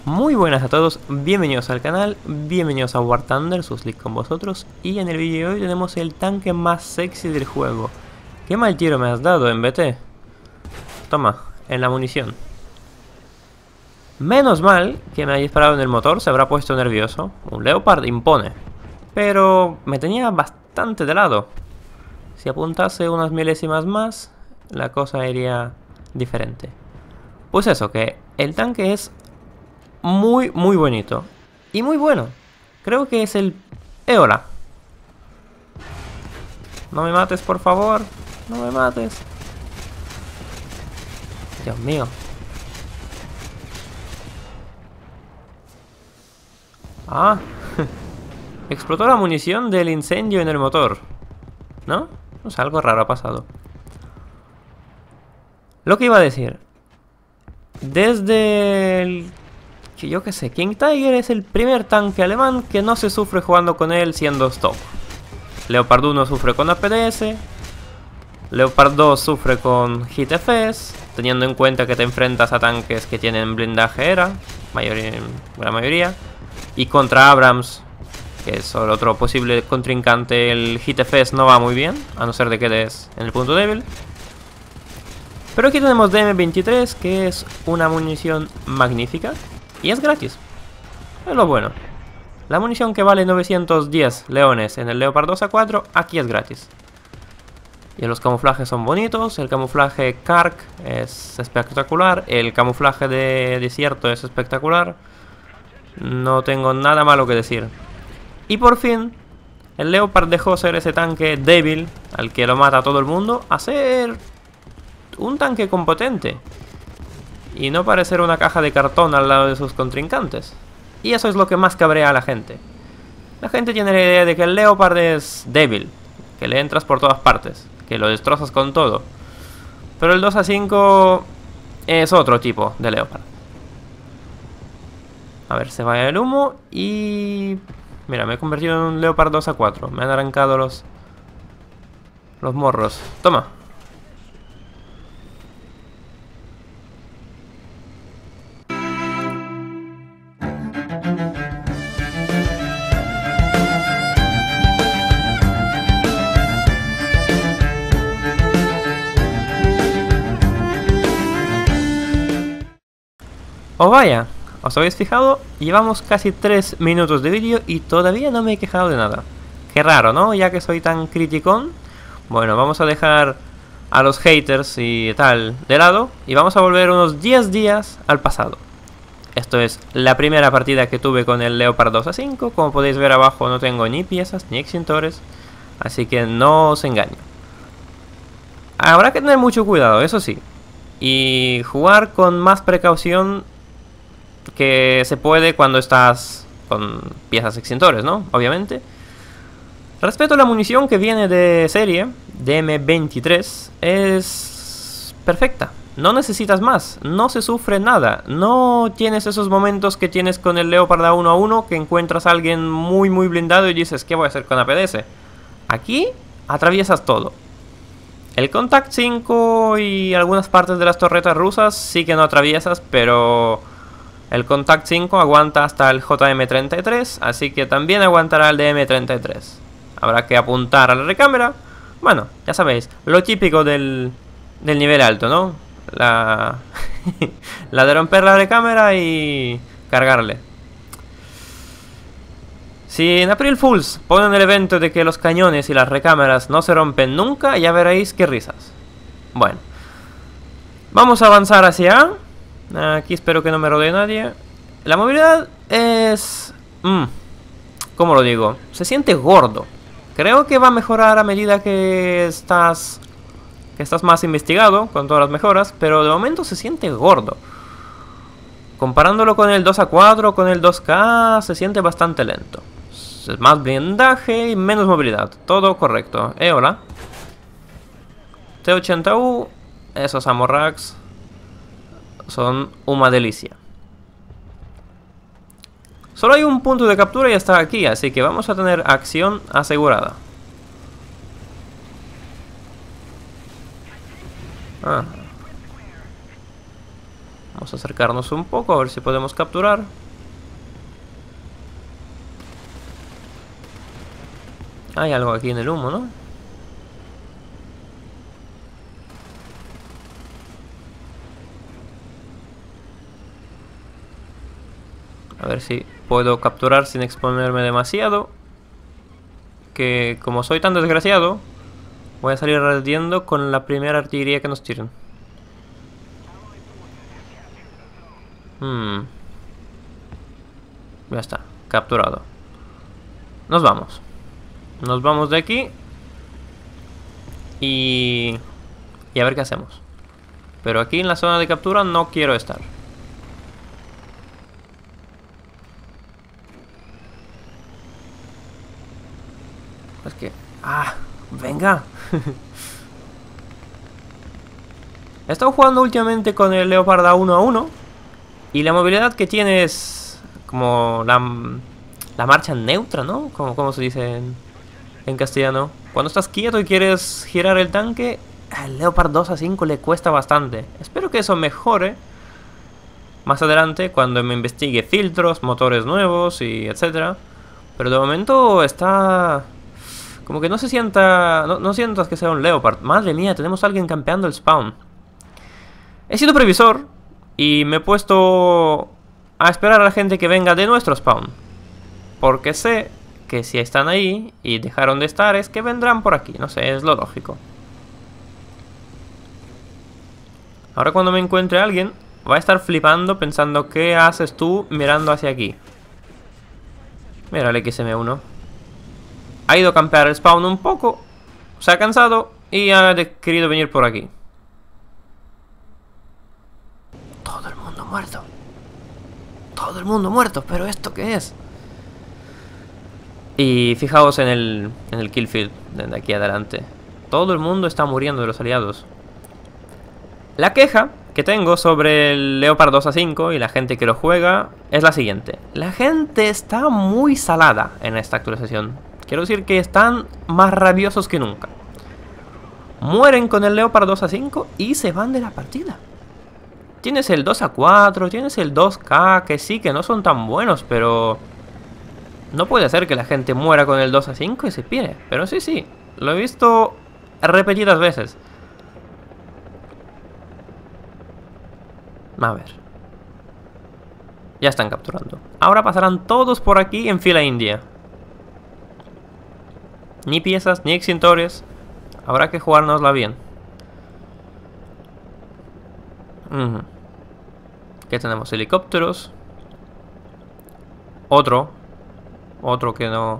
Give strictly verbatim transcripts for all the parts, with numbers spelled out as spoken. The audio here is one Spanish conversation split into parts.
Muy buenas a todos, bienvenidos al canal, bienvenidos a War Thunder, Suslik con vosotros. Y en el vídeo de hoy tenemos el tanque más sexy del juego. Qué mal tiro me has dado en B T. Toma, en la munición. Menos mal que me ha disparado en el motor, se habrá puesto nervioso. Un Leopard impone, pero me tenía bastante de lado. Si apuntase unas milésimas más, la cosa iría diferente. Pues eso, que el tanque es muy, muy bonito. Y muy bueno. Creo que es el Eola. No me mates, por favor. No me mates. Dios mío. Ah. Explotó la munición del incendio en el motor. ¿No? O sea, algo raro ha pasado. Lo que iba a decir. Desde el... que yo qué sé, King Tiger es el primer tanque alemán que no se sufre jugando con él siendo stock. Leopard uno sufre con A P D S. Leopard dos sufre con Hit F S, teniendo en cuenta que te enfrentas a tanques que tienen blindaje ERA, mayoría, la mayoría. Y contra Abrams, que es el otro posible contrincante, el Hit F S no va muy bien, a no ser de que des en el punto débil. Pero aquí tenemos D M veintitrés, que es una munición magnífica. Y es gratis. Es lo bueno. La munición que vale novecientos diez leones en el Leopard dos A cuatro, aquí es gratis. Y los camuflajes son bonitos. El camuflaje Kark es espectacular. El camuflaje de desierto es espectacular. No tengo nada malo que decir. Y por fin, el Leopard dejó ser ese tanque débil, al que lo mata todo el mundo, a ser un tanque competente. Y no parecer una caja de cartón al lado de sus contrincantes. Y eso es lo que más cabrea a la gente. La gente tiene la idea de que el Leopard es débil, que le entras por todas partes, que lo destrozas con todo. Pero el dos A cinco es otro tipo de Leopard. A ver, se vaya el humo y... mira, me he convertido en un Leopard dos A cuatro. Me han arrancado los... los morros. Toma. Oh vaya, ¿os habéis fijado? Llevamos casi tres minutos de vídeo y todavía no me he quejado de nada. Qué raro, ¿no? Ya que soy tan criticón. Bueno, vamos a dejar a los haters y tal de lado y vamos a volver unos diez días al pasado. Esto es la primera partida que tuve con el Leopard dos A cinco. Como podéis ver abajo no tengo ni piezas ni extintores, así que no os engaño. Habrá que tener mucho cuidado, eso sí, y jugar con más precaución que se puede cuando estás con piezas extintores, ¿no? Obviamente. Respecto a la munición que viene de serie, D M veintitrés, es perfecta. No necesitas más, no se sufre nada. No tienes esos momentos que tienes con el Leopard a uno a uno, que encuentras a alguien muy muy blindado y dices, ¿qué voy a hacer con A P D S? Aquí atraviesas todo. El Contact cinco y algunas partes de las torretas rusas sí que no atraviesas, pero... el Contact cinco aguanta hasta el J M treinta y tres, así que también aguantará el D M treinta y tres. Habrá que apuntar a la recámara. Bueno, ya sabéis, lo típico del, del nivel alto, ¿no? La, la de romper la recámara y cargarle. Si en April Fools ponen el evento de que los cañones y las recámaras no se rompen nunca, ya veréis qué risas. Bueno, vamos a avanzar hacia A. Aquí espero que no me rodee nadie. La movilidad es... Mm, ¿cómo lo digo? Se siente gordo. Creo que va a mejorar a medida que estás... que estás más investigado con todas las mejoras, pero de momento se siente gordo. Comparándolo con el dos A cuatro, con el dos K, se siente bastante lento. Es más blindaje y menos movilidad. Todo correcto. Eh, hola. T ochenta U, esos Amorrax son una delicia. Solo hay un punto de captura y está aquí, así que vamos a tener acción asegurada. Ah. Vamos a acercarnos un poco a ver si podemos capturar. Hay algo aquí en el humo, ¿no? A ver si puedo capturar sin exponerme demasiado. Que como soy tan desgraciado, voy a salir ardiendo con la primera artillería que nos tiren. Hmm. Ya está, capturado. Nos vamos. Nos vamos de aquí. Y... Y a ver qué hacemos. Pero aquí en la zona de captura no quiero estar. Es que... ¡Ah! ¡Venga! He estado jugando últimamente con el Leopard a uno a uno. Y la movilidad que tiene es... Como la... La marcha neutra, ¿no? Como, como se dice en, en castellano. Cuando estás quieto y quieres girar el tanque, al Leopard dos a cinco le cuesta bastante. Espero que eso mejore más adelante cuando me investigue filtros, motores nuevos y etcétera. Pero de momento está... Como que no se sienta... No, no sientas que sea un Leopard. Madre mía, tenemos a alguien campeando el spawn. He sido previsor y me he puesto a esperar a la gente que venga de nuestro spawn. Porque sé que si están ahí y dejaron de estar es que vendrán por aquí. No sé, es lo lógico. Ahora cuando me encuentre alguien va a estar flipando pensando ¿qué haces tú mirando hacia aquí? Mira el X M uno. Ha ido a campear el spawn un poco. Se ha cansado y ha querido venir por aquí. Todo el mundo muerto. Todo el mundo muerto. ¿Pero esto qué es? Y fijaos en el, en el kill field de aquí adelante. Todo el mundo está muriendo de los aliados. La queja que tengo sobre el Leopard dos a cinco y la gente que lo juega es la siguiente. La gente está muy salada en esta actualización. Quiero decir que están más rabiosos que nunca. Mueren con el Leopard dos a cinco y se van de la partida. Tienes el dos a cuatro, tienes el dos K, que sí, que no son tan buenos, pero... No puede ser que la gente muera con el dos a cinco y se pire. Pero sí, sí, lo he visto repetidas veces. A ver. Ya están capturando. Ahora pasarán todos por aquí en fila india. Ni piezas, ni extintores. Habrá que jugárnosla bien. Uh-huh. ¿Qué tenemos? Helicópteros. Otro. Otro que no...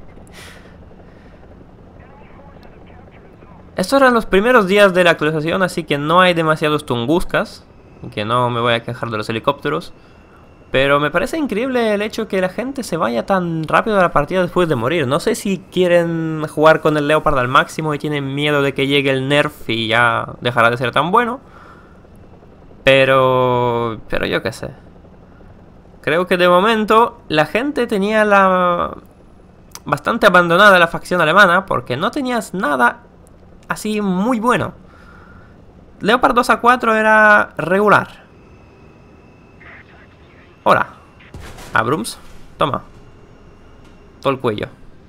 Estos eran los primeros días de la actualización, así que no hay demasiados tunguscas. Que no me voy a quejar de los helicópteros. Pero me parece increíble el hecho que la gente se vaya tan rápido a la partida después de morir. No sé si quieren jugar con el Leopard al máximo y tienen miedo de que llegue el nerf y ya dejará de ser tan bueno. Pero... Pero yo qué sé. Creo que de momento la gente tenía la... bastante abandonada la facción alemana porque no tenías nada así muy bueno. Leopard dos a cuatro era regular. Hola. Abrams, toma. Todo el cuello.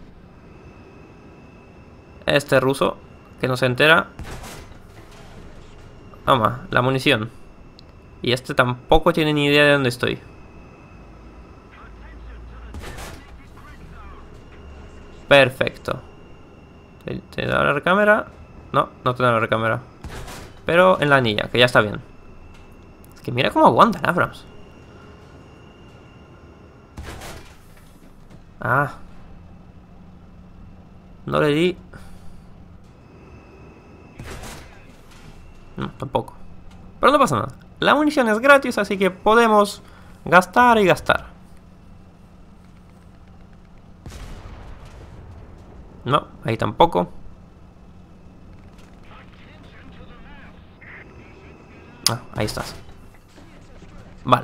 Este ruso que no se entera. Toma, la munición. Y este tampoco tiene ni idea de dónde estoy. Perfecto. ¿Te da la recámara? No, no te da la recámara. Pero en la anilla, que ya está bien. Es que mira cómo aguantan, Abrams. Ah. No le di. No, tampoco. Pero no pasa nada. La munición es gratis, así que podemos gastar y gastar. No, ahí tampoco. Ah, ahí estás. Vale.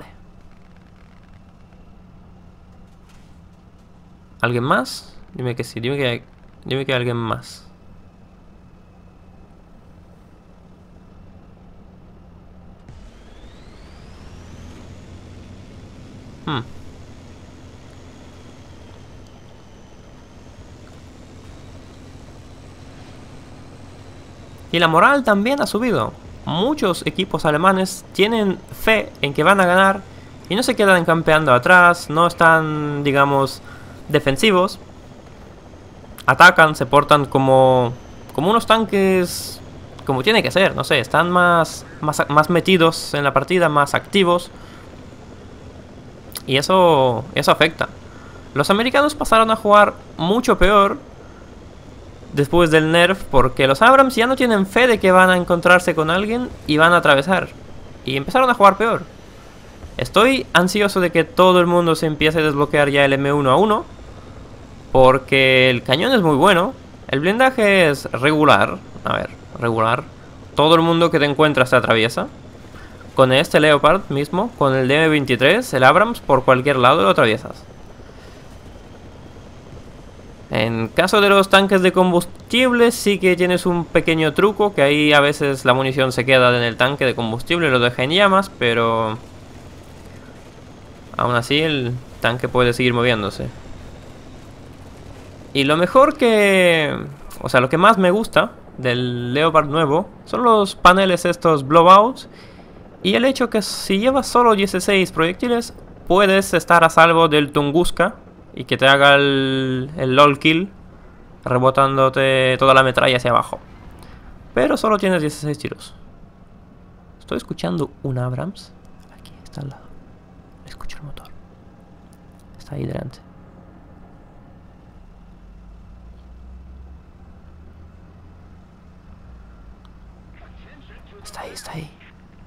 ¿Alguien más? Dime que sí, dime que hay, dime que hay alguien más. Hmm. Y la moral también ha subido. Muchos equipos alemanes tienen fe en que van a ganar y no se quedan campeando atrás, no están, digamos, defensivos. Atacan, se portan como, como unos tanques, como tiene que ser, no sé, están más, más, más metidos en la partida, más activos. Y eso, eso afecta. Los americanos pasaron a jugar mucho peor después del nerf, porque los Abrams ya no tienen fe de que van a encontrarse con alguien y van a atravesar. Y empezaron a jugar peor. Estoy ansioso de que todo el mundo se empiece a desbloquear ya el M uno a uno, porque el cañón es muy bueno. El blindaje es regular. A ver, regular. Todo el mundo que te encuentras te atraviesa. Con este Leopard mismo, con el D M veintitrés, el Abrams, por cualquier lado lo atraviesas. En caso de los tanques de combustible, sí que tienes un pequeño truco, que ahí a veces la munición se queda en el tanque de combustible y lo deja en llamas, pero aún así el tanque puede seguir moviéndose. Y lo mejor que... O sea, lo que más me gusta del Leopard nuevo son los paneles estos blowouts y el hecho que si llevas solo dieciséis proyectiles puedes estar a salvo del Tunguska y que te haga el, el LOL kill rebotándote toda la metralla hacia abajo. Pero solo tienes dieciséis tiros. Estoy escuchando un Abrams. Aquí, está al lado. Escucho el motor. Está ahí delante. Está ahí, está ahí.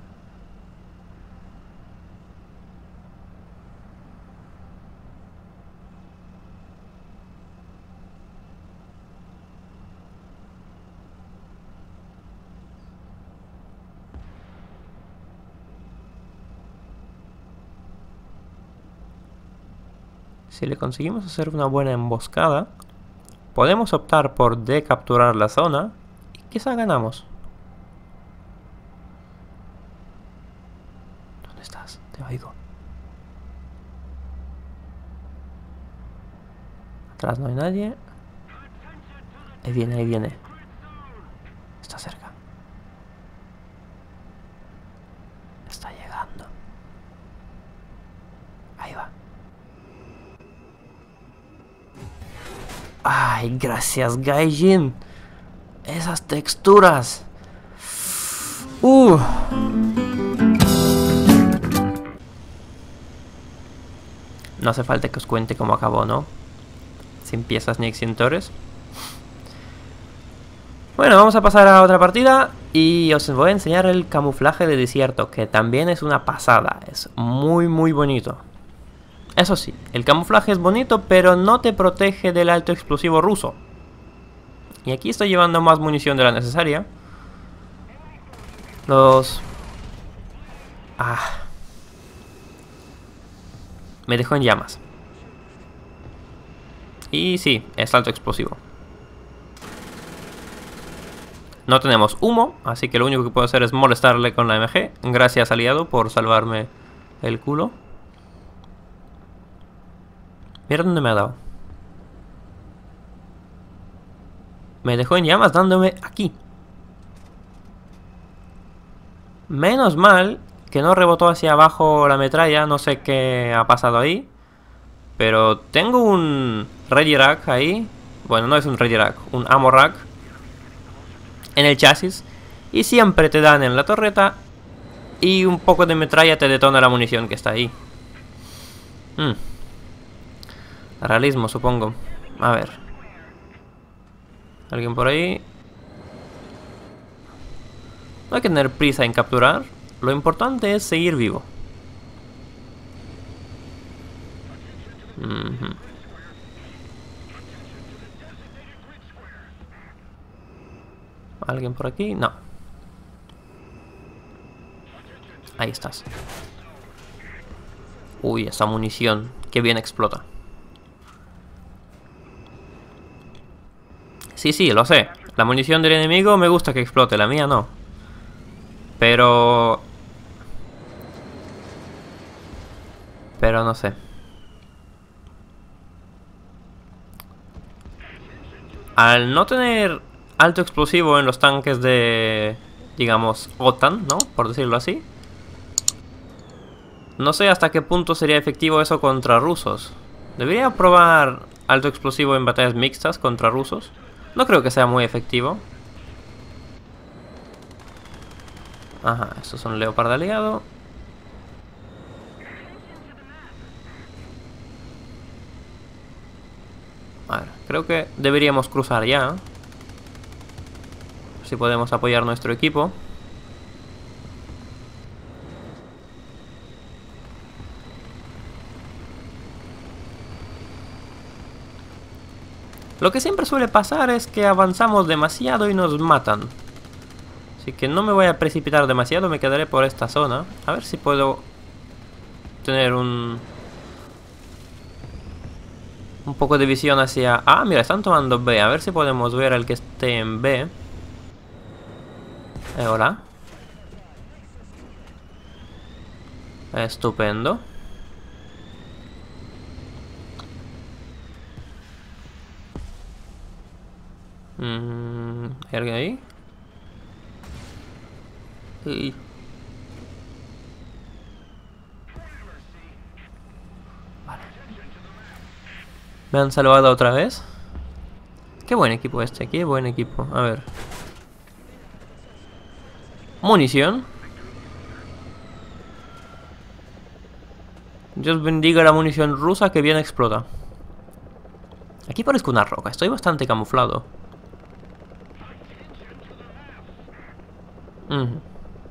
Si le conseguimos hacer una buena emboscada, podemos optar por decapturar la zona y quizá ganamos. ¿Dónde estás? Te oigo. Atrás no hay nadie. Ahí viene, ahí viene. Está cerca. Está llegando. Ahí va. Ay, gracias, Gaijin. Esas texturas. Uh. No hace falta que os cuente cómo acabó, ¿no? Sin piezas ni extintores. Bueno, vamos a pasar a otra partida y os voy a enseñar el camuflaje de desierto, que también es una pasada. Es muy, muy bonito. Eso sí, el camuflaje es bonito, pero no te protege del alto explosivo ruso. Y aquí estoy llevando más munición de la necesaria. Los... Ah... Me dejó en llamas. Y sí, es alto explosivo. No tenemos humo, así que lo único que puedo hacer es molestarle con la M G. Gracias, aliado, por salvarme el culo. Mira dónde me ha dado. Me dejó en llamas dándome aquí. Menos mal que no rebotó hacia abajo la metralla. No sé qué ha pasado ahí. Pero tengo un ready rack ahí. Bueno, no es un ready rack, un ammo rack en el chasis. Y siempre te dan en la torreta. Y un poco de metralla te detona la munición que está ahí. Hmm. Realismo, supongo. A ver. ¿Alguien por ahí? No hay que tener prisa en capturar. Lo importante es seguir vivo. Uh-huh. ¿Alguien por aquí? No. Ahí estás. Uy, esa munición. Qué bien explota. Sí, sí, lo sé. La munición del enemigo me gusta que explote, la mía no. Pero... Pero no sé. Al no tener alto explosivo en los tanques de, digamos, OTAN, ¿no? Por decirlo así. No sé hasta qué punto sería efectivo eso contra rusos. Debería probar alto explosivo en batallas mixtas contra rusos. No creo que sea muy efectivo. Ajá, estos son Leopard aliado. A ver, creo que deberíamos cruzar ya. Si podemos apoyar nuestro equipo. Lo que siempre suele pasar es que avanzamos demasiado y nos matan. Así que no me voy a precipitar demasiado, me quedaré por esta zona. A ver si puedo tener un... un poco de visión hacia... Ah, mira, están tomando B. A ver si podemos ver al que esté en B. Eh, hola. Estupendo. Mm, ¿hay alguien ahí? Y... Vale. ¿Me han salvado otra vez? Qué buen equipo este, qué buen equipo. A ver. Munición. Dios bendiga la munición rusa que bien explota. Aquí parezco una roca, estoy bastante camuflado. Uh-huh.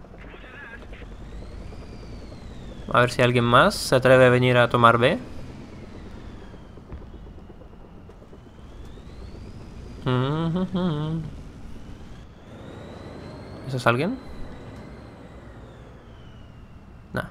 A ver si alguien más se atreve a venir a tomar B. Uh-huh. ¿Eso es alguien? Nah.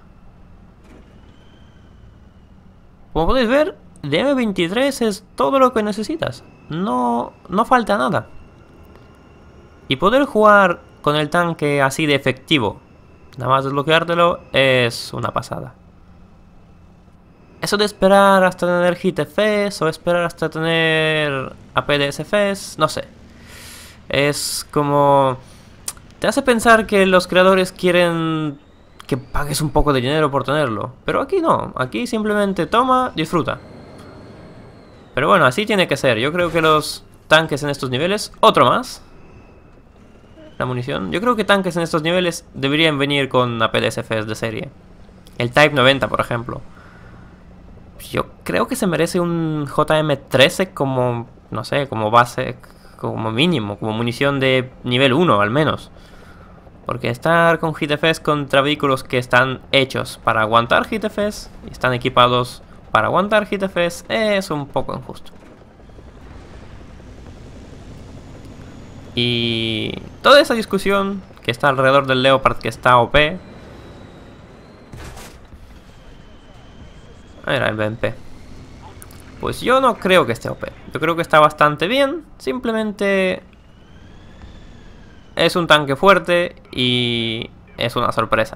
Como podéis ver, de M veintitrés es todo lo que necesitas. No, no falta nada. Y poder jugar con el tanque así de efectivo, nada más desbloqueártelo, es una pasada. Eso de esperar hasta tener Hit F S o esperar hasta tener A P D S F S, no sé. Es como... te hace pensar que los creadores quieren que pagues un poco de dinero por tenerlo. Pero aquí no, aquí simplemente toma, disfruta. Pero bueno, así tiene que ser. Yo creo que los tanques en estos niveles... Otro más. La munición. Yo creo que tanques en estos niveles deberían venir con A P D S F S de serie. El Type noventa, por ejemplo. Yo creo que se merece un J M trece como... no sé, como base... como mínimo, como munición de nivel uno al menos. Porque estar con Hit F S contra vehículos que están hechos para aguantar Hit F S y están equipados para aguantar Hit F S es un poco injusto. Y toda esa discusión que está alrededor del Leopard que está O P. Era el B M P. Pues yo no creo que esté O P. Yo creo que está bastante bien. Simplemente es un tanque fuerte y es una sorpresa.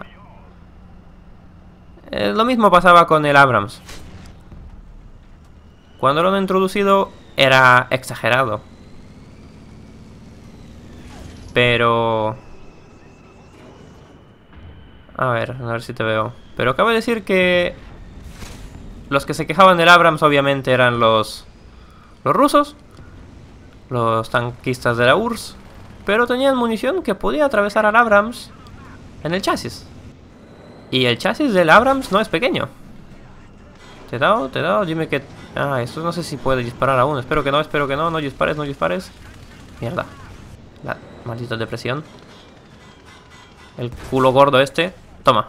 Eh, lo mismo pasaba con el Abrams. Cuando lo han introducido era exagerado. Pero... a ver, a ver si te veo. Pero acabo de decir que... los que se quejaban del Abrams obviamente eran los... los rusos. Los tanquistas de la U R S S. Pero tenían munición que podía atravesar al Abrams en el chasis. Y el chasis del Abrams no es pequeño. ¿Te he dado? ¿Te he dado? Dime que... ah, esto no sé si puede disparar aún. Espero que no, espero que no. No dispares, no dispares. Mierda. La maldita depresión. El culo gordo este. Toma.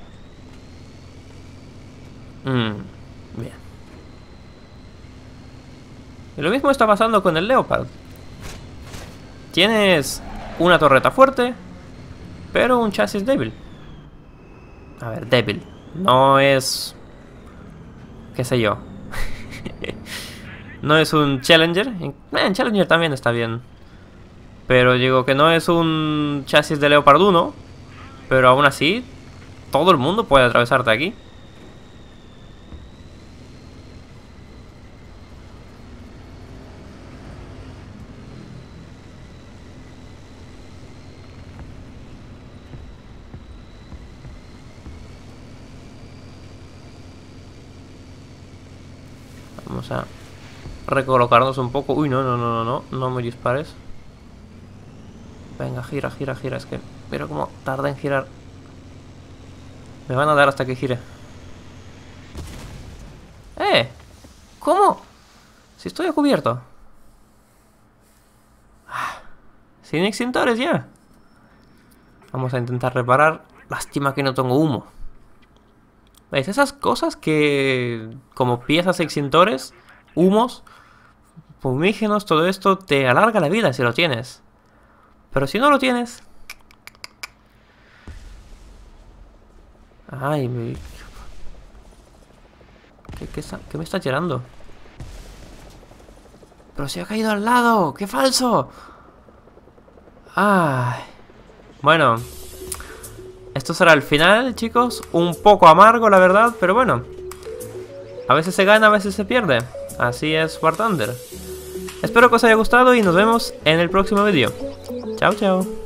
Mmm. Bien. Y lo mismo está pasando con el Leopard. Tienes una torreta fuerte, pero un chasis débil. A ver, débil. No es... qué sé yo. No es un Challenger. En Challenger también está bien. Pero digo que no es un chasis de Leopard uno. Pero aún así, todo el mundo puede atravesarte aquí. Vamos a recolocarnos un poco. Uy, no, no, no, no, no, no me dispares. Venga, gira, gira, gira. Es que mira cómo tarda en girar. Me van a dar hasta que gire. ¡Eh! ¿Cómo? Si estoy a cubierto. Ah, sin extintores ya. Vamos a intentar reparar. Lástima que no tengo humo. ¿Veis? Esas cosas que... como piezas extintores, humos, fumígenos, todo esto te alarga la vida si lo tienes. Pero si no lo tienes... Ay, me... ¿Qué, qué, está, ¿Qué me está tirando? Pero se ha caído al lado. ¡Qué falso! Ay. Bueno. Esto será el final, chicos. Un poco amargo, la verdad, pero bueno. A veces se gana, a veces se pierde. Así es War Thunder. Espero que os haya gustado y nos vemos en el próximo vídeo. Chao, chao.